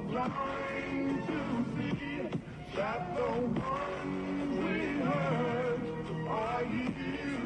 blind to see that the ones we hurt are you.